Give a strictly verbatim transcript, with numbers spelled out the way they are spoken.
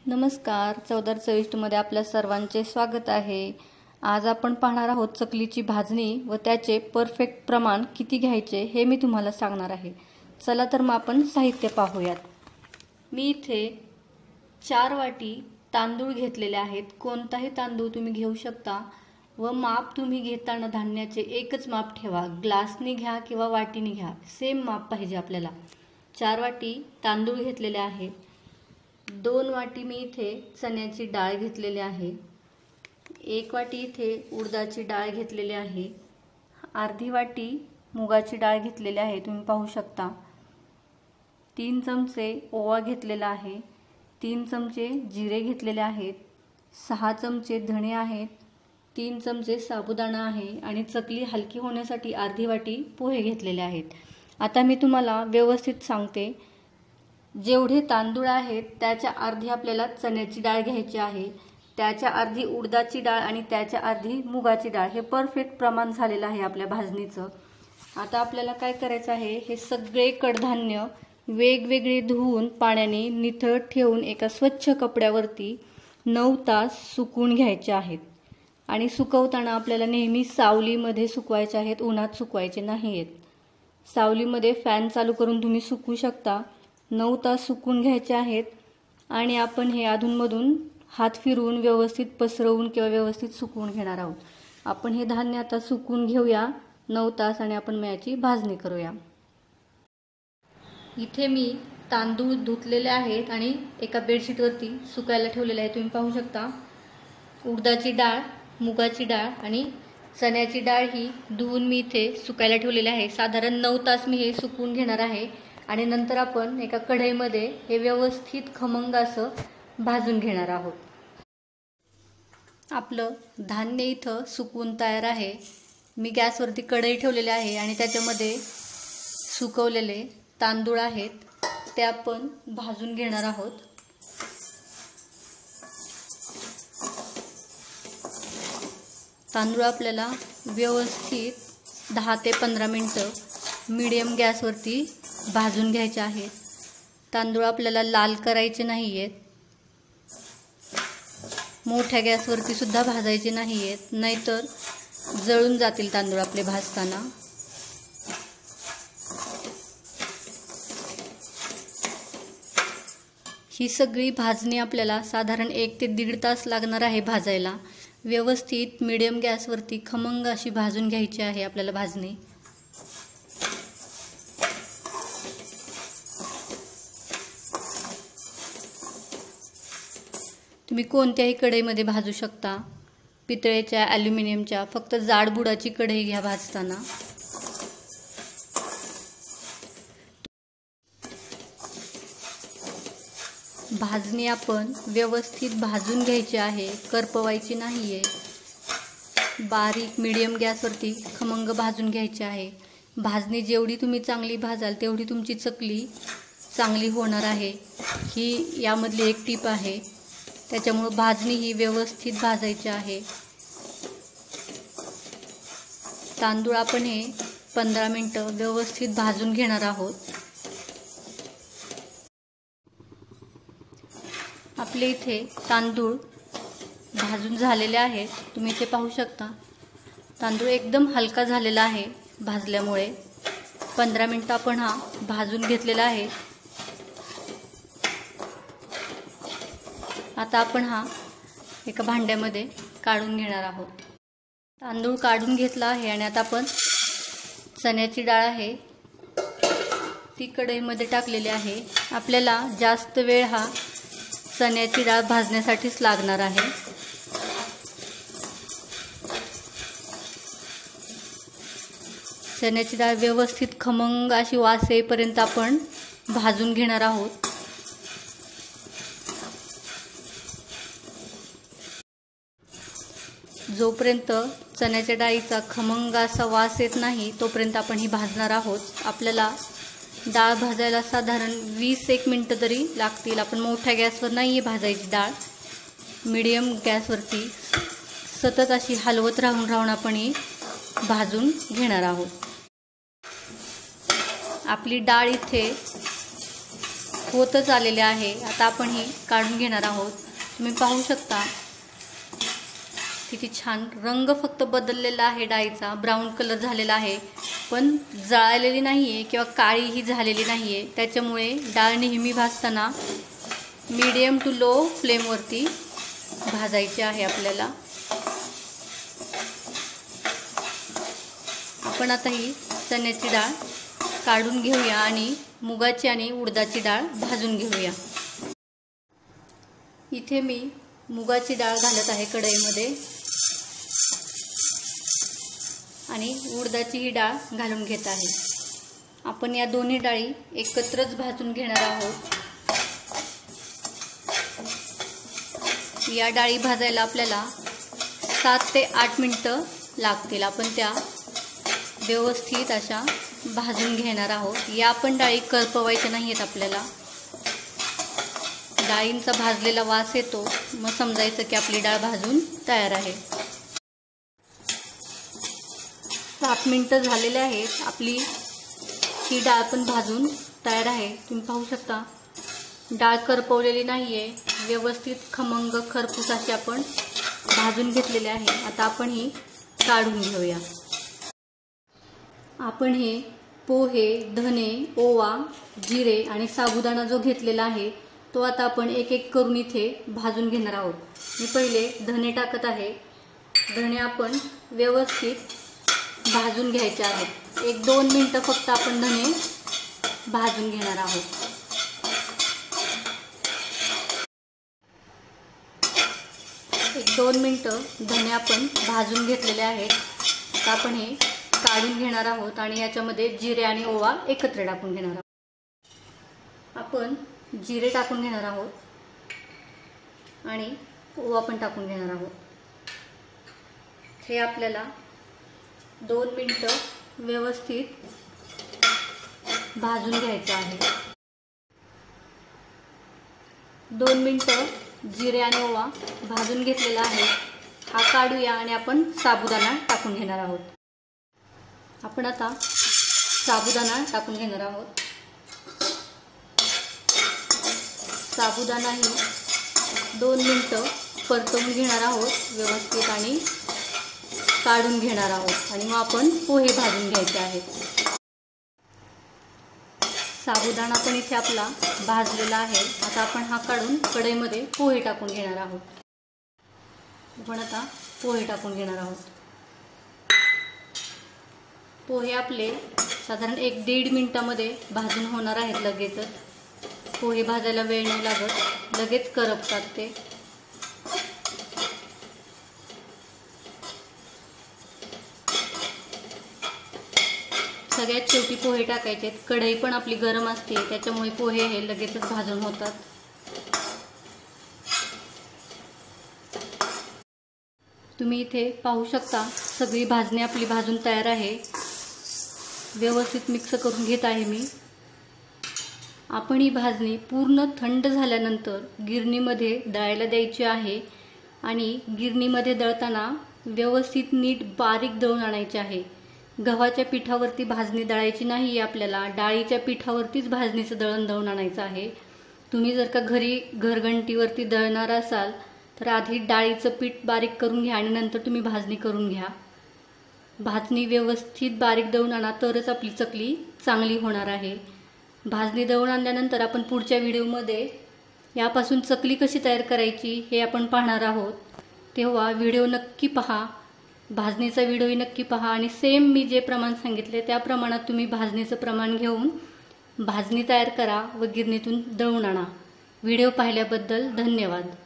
नमस्कार, चवदार चविष्टमध्ये आपल्या सर्वांचे स्वागत आहे। आज आपण पाहणार आहोत चकलीची भाजणी व त्याचे परफेक्ट प्रमाण किती घ्यायचे हे मी तुम्हाला सांगणार आहे। चला तर मग आपण साहित्य पाहूयात। मी इथे चार वाटी तांदूळ घेतलेले आहेत। कोणताही तांदूळ तुम्ही घेऊ शकता व माप तुम्ही घेताना धान्याचे एकच माप ठेवा। ग्लासनी घ्या किंवा वाटीनी घ्या, सेम माप पाहिजे आपल्याला। चार वाटी तांदूळ घेतलेले आहेत। दोन वाटी मी इथे चण्याची डाळ घेतलेली आहे। एक वाटी इथे उडदाची डाळ घेतलेली आहे। अर्धी वाटी मुगाची डाळ घेतलेली आहे, तुम्ही पाहू शकता। तीन चमचे ओवा घेतलेला आहे। तीन चमचे जिरे घेतलेले आहेत। सहा चमचे धणे आहेत। तीन चमचे साबुदाणा आहे आणि चकली हलकी होण्यासाठी अर्धी वाटी पोहे घेतलेले आहेत। आता मी तुम्हाला व्यवस्थित सांगते। जेवढे तांदूळ आहेत त्याच्या अर्धी आपल्याला चण्याची डाळ घ्यायची आहे, त्याच्या अर्धी उडदाची डाळ आणि त्याच्या अर्धी मुगाची डाळ। हे परफेक्ट प्रमाण झालेलं आहे आपल्या भाजणीचं। आता आपल्याला काय करायचं आहे, हे सगळे कडधान्य वेगवेगळे धुवून पाण्याने निथळ ठेवून एका स्वच्छ कपड्यावरती नऊ तास सुकवून घ्यायचे आहेत। आणि सुकवताना आपल्याला नेहमी सावलीमध्ये सुकवायचे आहेत, उन्हात सुकवायचे नाहीत। सावलीमध्ये फॅन चालू करून तुम्ही सुकवू शकता। नऊ तास सुकवून घ्यायचे आहेत आणि आपण हे अधूनमधून हात फिरवून व्यवस्थित पसरवून किंवा व्यवस्थित सुकवून घेणार आहोत। आपण हे धान्य आता सुकवून घेऊया नऊ तास आणि आपण याची भाजणी करूया। इथे मी तांदूळ धुतलेले आहेत आणि एका बेडशीटवरती सुकायला ठेवलेले आहे, तुम्ही पाहू शकता। उडदाची डाळ, मुगाची डाळ आणि चण्याची डाळ ही धुवून मी इथे सुकायला ठेवलेली आहे। साधारण नऊ तास मी हे सुकवून घेणार आहे आणि नंतर आपण एका कढईमध्ये हे व्यवस्थित खमंग असं भाजून घेणार आहोत। आपलं धान्य इथं सुकवून तयार आहे। मी गॅसवरती कढई ठेवलेली आहे आणि त्याच्यामध्ये सुकवलेले तांदूळ आहेत ते आपण भाजून घेणार आहोत। तांदूळ आपल्याला व्यवस्थित दहा ते पंधरा मिनिटं मीडियम गॅसवरती भाजून घ्यायचे आहेत। तांदूळ आपल्याला लाल करायचे नाहीयेत, मोठ्या गॅसवरती सुद्धा भाजायचे नाहीयेत, नाहीतर जळून जातील तांदूळ आपले भाजताना। ही सगळी भाजणी आपल्याला साधारण एक ते दीड तास लागणार आहे भाजायला। व्यवस्थित मीडियम गॅसवरती खमंग अशी भाजून घ्यायची आहे आपल्याला भाजणी। तुम्ही कोणत्याही कढईमध्ये भाजू शकता, पितळेच्या, ॲल्युमिनियमच्या, फक्त जाड बुडाची कढई घ्या भाजताना। भाजणी आपण व्यवस्थित भाजून घ्यायची आहे, करपवायची नाहीये। बारीक मीडियम गॅसवरती खमंग भाजून घ्यायची आहे। भाजणी जेवढी तुम्ही चांगली भाजाल तेवढी तुमची चकली चांगली होणार आहे, ही यामधली एक टीप आहे। त्याच्यामुळे भाजणी ही व्यवस्थित भाजायची आहे। तांदूळ आपण हे पंधरा मिनिटं व्यवस्थित भाजून घेणार आहोत। आपले इथे तांदूळ भाजून झालेले आहेत, तुम्ही इथे पाहू शकता। तांदूळ एकदम हलका झालेला आहे भाजल्यामुळे। पंधरा मिनिटं आपण हा भाजून घेतलेला आहे। आता आपण हा एका भांड्यामध्ये काढून घेणार आहोत। तांदूळ काढून घेतला आहे आणि आता आपण चण्याची डाळ आहे ती कढईमध्ये टाकलेली आहे। आपल्याला जास्त वेळ हा चण्याची डाळ भाजण्यासाठीच लागणार आहे। चण्याची डाळ व्यवस्थित खमंग अशी वास येईपर्यंत आपण भाजून घेणार आहोत। जोपर्यंत चण्याच्या डाळीचा खमंग असा वास येत नाही तोपर्यंत आपण ही भाजणार आहोत। आपल्याला डाळ भाजायला साधारण वीस एक मिनिटं तरी लागतील। आपण मोठ्या गॅसवर नाही भाजायची डाळ, मीडियम गॅसवरती सतत अशी हलवत राहून राहून आपण ही भाजून घेणार आहोत। आपली डाळ इथे होतच आलेले आहे. आता आपण ही काढून घेणार आहोत. तुम्ही पाहू शकता किती छान रंग फक्त बदललेला आहे, डाळीचा ब्राऊन कलर झालेला आहे, पण जळालेली नाही आहे किंवा काळीही झालेली नाही आहे. त्याच्यामुळे डाळ नेहमी भाजताना मीडियम टू लो फ्लेमवरती भाजायची आहे आपल्याला. आपण आता ही चण्याची डाळ काढून घेऊया आणि मुगाची आणि उडदाची डाळ भाजून घेऊया. इथे मी मुगाची डाळ घालत आहे कढईमध्ये आणि उडदाची ही डाळ घालून घेत आहे. आपण या दोन्ही डाळी एकत्रच भाजून घेणार आहोत. या डाळी भाजायला आपल्याला सात ते आठ मिनटं लागतील. आपण त्या व्यवस्थित अशा भाजून घेणार आहोत. या पण डाळी करपवायच्या नाही आहेत आपल्याला. डाळींचा भाजलेला वास येतो, मग समजायचं की आपली डाळ भाजून तयार आहे. सात मिनटं झालेले आहेत. आपली ही डाळ पण भाजून तयार आहे. तुम्ही पाहू शकता डाळ करपवलेली नाही आहे, व्यवस्थित खमंग खरपूस अशी आपण भाजून घेतलेली आहे. आता आपण ही काढून घेऊया. आपण हे पोहे, धने, ओवा, जिरे आणि साबुदाणा जो घेतलेला आहे तो आता आपण एक एक करून इथे भाजून घेणार आहोत. मी पहिले धने टाकत आहे. धने आपण व्यवस्थित भाजून घ्यायचे आहेत. एक दोन मिनटं फक्त आपण धने भाजून घेणार आहोत. एक दोन मिनटं धने आपण भाजून घेतलेले आहेत. आता आपण हे काढून घेणार आहोत आणि याच्यामध्ये जिरे आणि ओवा एकत्र टाकून घेणार आहोत. आपण जिरे टाकून घेणार आहोत आणि ओवा पण टाकून घेणार आहोत. हे आपल्याला दोन मिनटं व्यवस्थित भाजून घ्यायचं आहे. दोन मिनटं जिरे आणि ओवा भाजून घेतलेला आहे. हा काढूया आणि आपण साबुदाणा टाकून घेणार आहोत. आपण आता साबुदाणा टाकून घेणार आहोत. साबुदाणाही दोन मिनटं परतवून घेणार आहोत व्यवस्थित आणि काढून घेणार आहोत आणि मग आपण पोहे भाजून घ्यायचे आहेत. साबुदाणा पण इथे आपला भाजलेला आहे. आता आपण हा काढून कढईमध्ये पोहे टाकून घेणार आहोत. आपण आता पोहे टाकून घेणार आहोत. पोहे आपले साधारण एक दीड मिनिटामध्ये भाजून होणार आहेत. लगेचच पोहे भाजायला वेळ नाही लागत, लगेच करपतात ते. सगळ्यात शेवटी पोहे टाकायचे. कढई पण आपली गरम असते, त्याच्यामुळे पोहे हे लगेचच भाजून होतात. तुम्ही इथे पाहू शकता सगळी भाजणी आपली भाजून तयार आहे. व्यवस्थित मिक्स करून घेत आहे मी. आपण ही भाजणी पूर्ण थंड झाल्यानंतर गिरणीमध्ये दळायला द्यायची आहे आणि गिरणीमध्ये दळताना व्यवस्थित नीट बारीक दळून आणायचे आहे. गव्हाच्या पिठावरती भाजणी दळायची नाही आहे आपल्याला, डाळीच्या पिठावरतीच भाजणीचं दळण दळून आणायचं आहे. तुम्ही जर का घरी घरघंटीवरती दळणार असाल तर आधी डाळीचं पीठ बारीक करून घ्या आणि नंतर तुम्ही भाजणी करून घ्या. भाजणी व्यवस्थित बारीक दळून आणा, तरच आपली चकली चांगली होणार आहे. भाजणी दळून आणल्यानंतर आपण पुढच्या व्हिडिओमध्ये यापासून चकली कशी तयार करायची हे आपण पाहणार आहोत. तेव्हा व्हिडिओ नक्की पहा, भाजणीचा व्हिडिओही नक्की पहा आणि सेम मी जे प्रमाण सांगितले त्या प्रमाणात तुम्ही भाजणीचं प्रमाण घेऊन भाजणी तयार करा व गिरणीतून दळून आणा. व्हिडिओ पाहिल्याबद्दल धन्यवाद.